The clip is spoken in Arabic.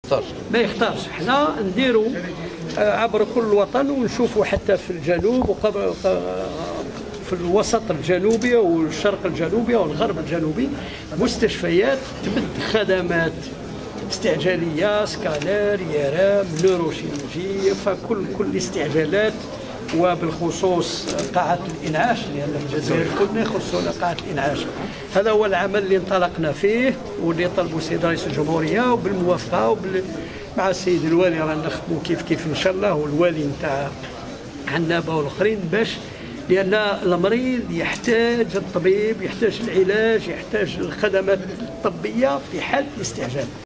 ما يختارش. حنا نديروا عبر كل الوطن ونشوفوا حتى في الجنوب في الوسط الجنوبي والشرق الجنوبي والغرب الجنوبي مستشفيات تمد خدمات استعجاليه، سكانر، يرام، نيروشيرurgie، فكل الاستعجالات، وبالخصوص قاعة الإنعاش، لأن الجزائر كلنا يخصنا قاعة الإنعاش. هذا هو العمل اللي انطلقنا فيه واللي طلبوا السيد رئيس الجمهورية، وبالموافقة مع السيد الوالي رانا نخدموا كيف إن شاء الله، والوالي نتاع عنابة والآخرين، باش لأن المريض يحتاج الطبيب، يحتاج العلاج، يحتاج الخدمات الطبية في حال الاستعجال.